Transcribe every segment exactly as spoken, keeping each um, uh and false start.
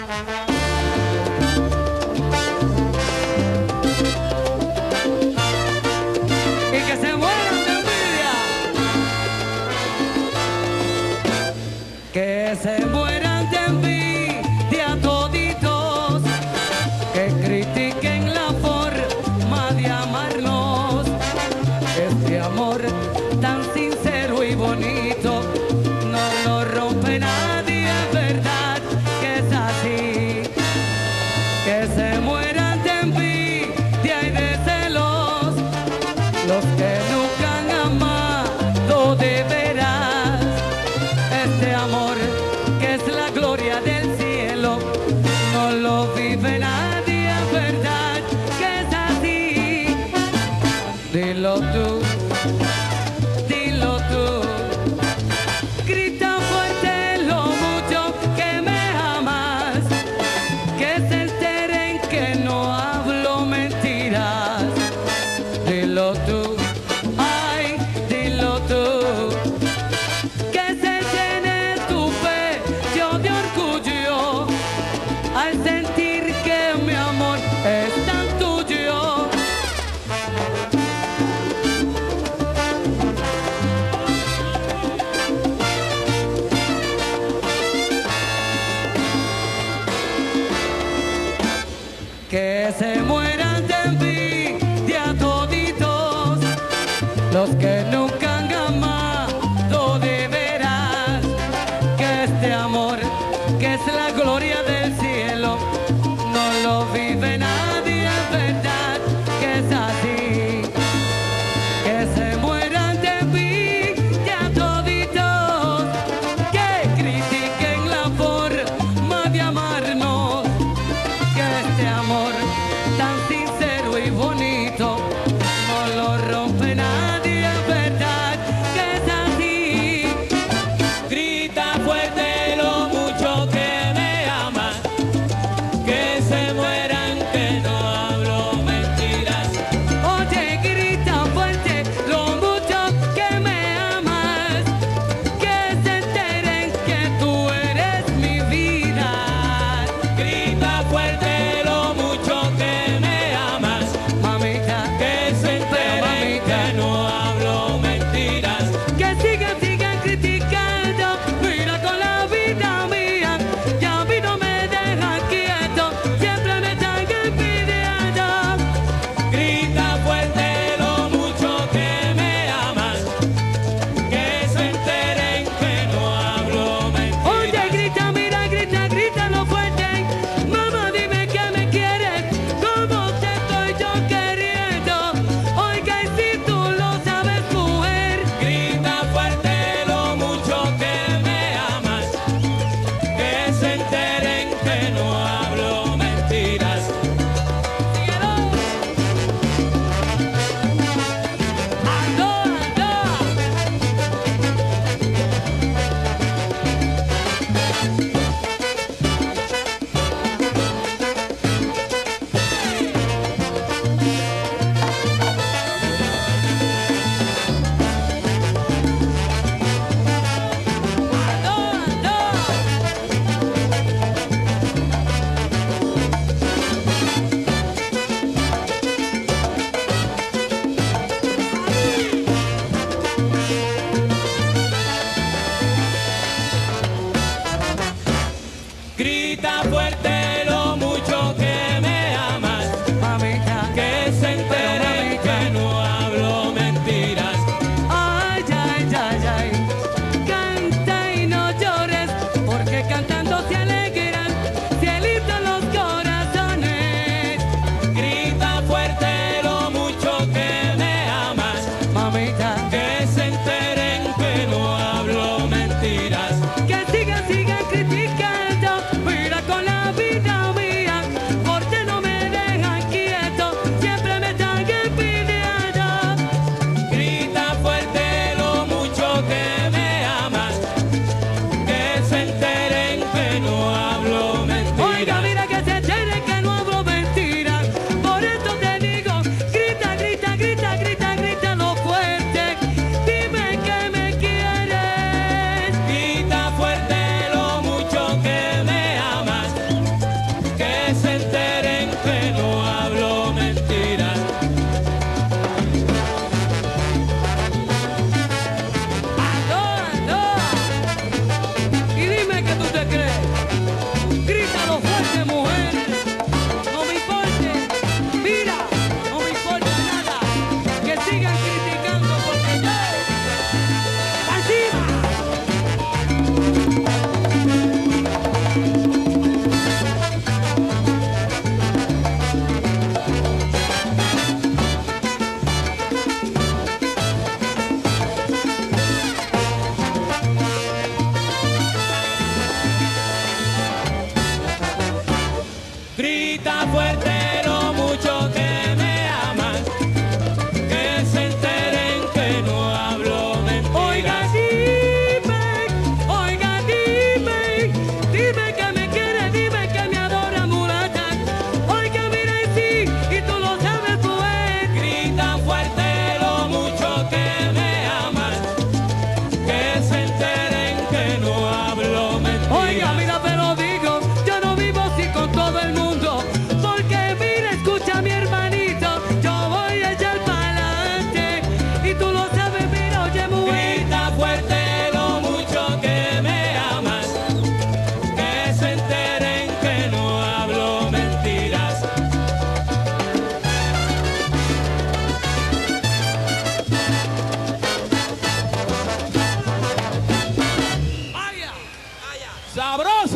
Y que se mueran de envidia. Que se mueran de envidia toditos, que critiquen la forma de amarnos. Este amor tan sincero y bonito no lo rompe nadie, es verdad que es así. Que se mueran de envidia y de celos los que nunca han amado de veras. Este amor que es la gloria del cielo no lo vive nadie, es verdad que es así. Dilo tú, dilo tú, grita fuerte lo mucho que me amas, que se enteren que no hablo mentiras. Dilo tú, ay, dilo tú, que se llene tu pecho de orgullo al sentir que mi amor es tan tuyo. Que se mueran de envidia toditos los que nunca han amado de veras. Que este amor, que es la gloria del cielo, no lo vive nadie, es verdad que es así. Que se mueran de envidia toditos, que critiquen la forma de amarnos. Que este amor tan sincero y bonito no lo rompe nadie, es verdad que es así. Grita fuerte lo mucho que me amas,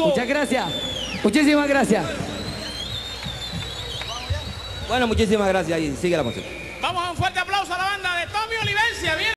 Muchas gracias. Muchísimas gracias. Bueno, muchísimas gracias. Y sigue la música.